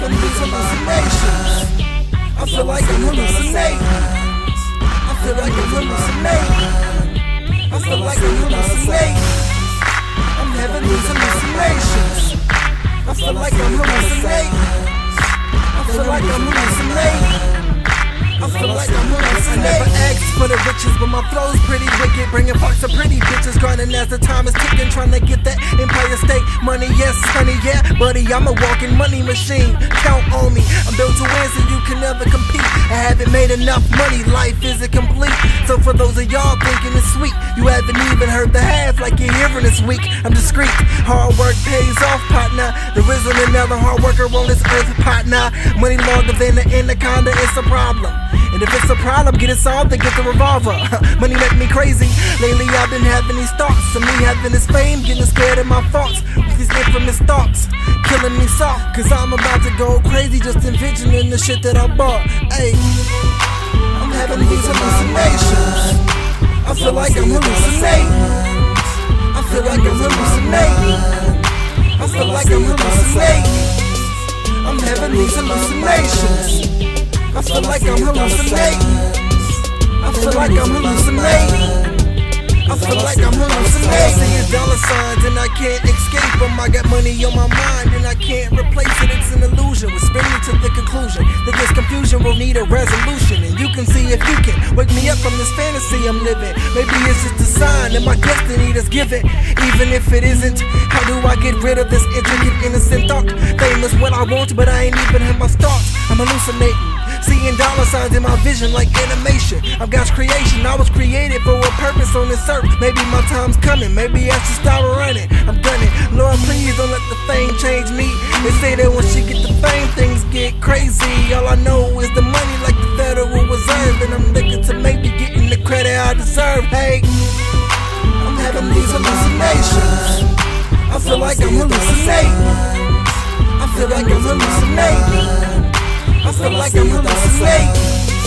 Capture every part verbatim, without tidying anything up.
having these hallucinations. I feel like I'm hallucinating. I feel like I'm hallucinating. I feel like I'm hallucinating. I'm having these hallucinations. I feel like I'm hallucinating. I feel like I'm hallucinating. I feel like I'm hallucinating. I never asked for the riches, but my flow's pretty wicked. Bringing fucks to pretty bitches, grinding as the time is ticking. Trying to get that Empire State money, yes honey, yeah buddy, I'm a walking money machine. Count on me, I'm built to win so you can never compete. I haven't made enough money, life isn't complete. So for those of y'all thinking it's sweet, you haven't even heard the half like you're hearing this week. I'm discreet, hard work pays off, partner. There isn't another hard worker on this earth, partner. Money longer than the anaconda, it's a problem. And if it's a problem, get it solved and get the revolver. Money make me crazy. Lately I've been having these thoughts of me having this fame, getting scared of my thoughts with these infamous thoughts, killing me soft. Cause I'm about to go crazy just envisioning the shit that I bought. Ayy, I'm having these hallucinations. I feel like I'm hallucinating. I feel like I'm hallucinating. I feel like I'm hallucinating. I'm having these hallucinations. I feel like I'm hallucinating. I feel like I'm hallucinating. I feel like I'm hallucinating. Seeing dollar signs and I can't escape them. I got money on my mind and I can't replace it. It's an illusion. We're spinning to the conclusion that this confusion will need a resolution. And you can see if you can wake me up from this fantasy I'm living. Maybe it's just a sign that my destiny that's given. Even if it isn't, how do I get rid of this intricate, innocent thought? Fame is what I want, but I ain't even had my thoughts. I'm hallucinating. Seeing dollar signs in my vision like animation. I'm God's creation, I was created for a purpose on this earth. Maybe my time's coming, maybe I should start running. I'm done it, Lord please don't let the fame change me. They say that when she get the fame things get crazy. All I know is the money like the Federal Reserve. And I'm looking to maybe getting the credit I deserve. Hey, I'm having these hallucinations. I feel like I'm hallucinating. I feel like I'm hallucinating. I feel like I'm hallucinating.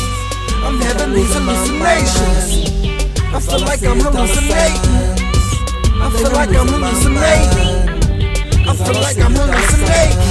I'm having these hallucinations. I feel like I'm hallucinating. I feel like I'm hallucinating. I feel like I'm hallucinating.